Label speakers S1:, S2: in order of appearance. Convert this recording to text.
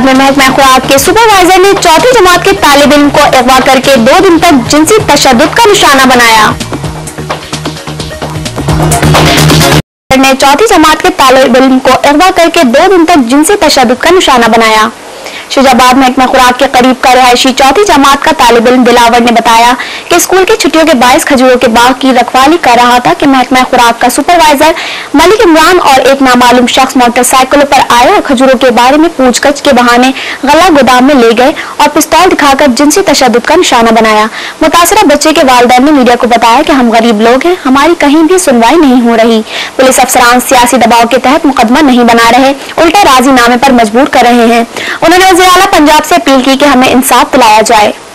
S1: में महकमा खुराक के सुपरवाइजर ने चौथी जमात के तालिब इल्म को अगवा करके 2 दिन तक जिनसी तशद्दुद का निशाना बनाया। ने चौथी जमात के तालिब इल्म को अगवा करके 2 दिन तक जिनसी तशद्दुद का निशाना बनाया। शुजाबाद महकमा खुराक के करीब का रहायशी चौथी जमात का तालिब इल्म दिलावर ने बताया कि स्कूल की छुट्टियों के बायस खजूरों के बाग की रखवाली कर रहा था कि महकमा खुराक का सुपरवाइजर मलिक इमरान और एक नामालूम शख्स मोटरसाइकिलों पर आए और खजूरों के बारे में पूछगछ के बहाने गला गोदाम में ले गए और पिस्तौल दिखाकर जिनसी तशद्दुद का निशाना बनाया। मुतासरा बच्चे के वालिदैन ने मीडिया को बताया कि हम गरीब लोग हैं, हमारी कहीं भी सुनवाई नहीं हो रही। पुलिस अफसरान सियासी दबाव के तहत मुकदमा नहीं बना रहे, उल्टा राजीनामे पर मजबूर कर रहे हैं। उन्होंने वज़ीर आला पंजाब से अपील की कि हमें इंसाफ दिलाया जाए।